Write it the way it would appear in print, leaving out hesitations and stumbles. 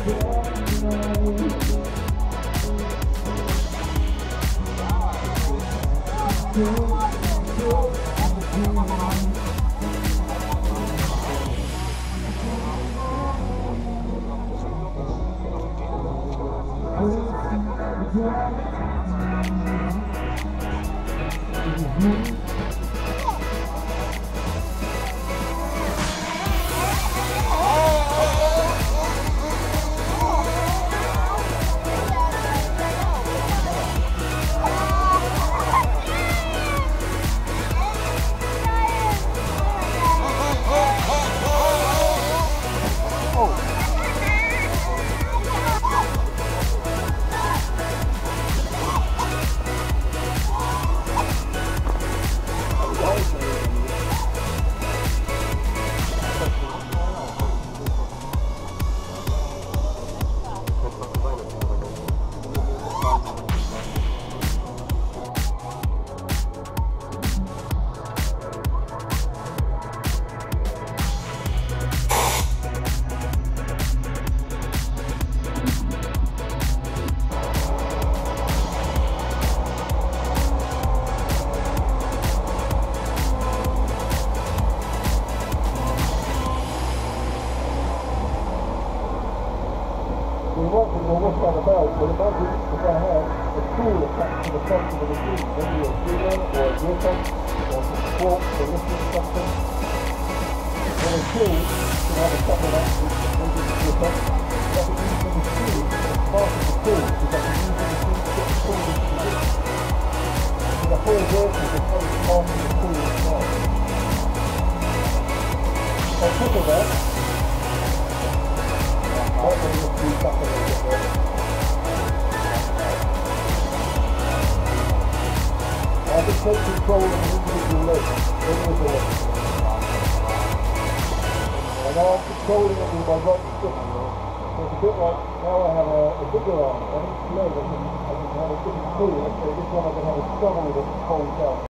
Well, imagine if I had a tool attached to the front of the machine, maybe a gear or a gear pump or some forks or lifting something. Then a tool can have a couple of axes, maybe a gear pump. That would use the machine as part of the tool, because I can use the machine to get the tool into position. So the whole work is a very part of the tool itself. On top of that, I'm going to do back a little bit there. I can take control of an individual leg, and now I'm controlling it with my right stick. So it's a bit like, now I have a bigger arm, on each leg I can have a different tool. Let's say this one I can have a shovel that holds out.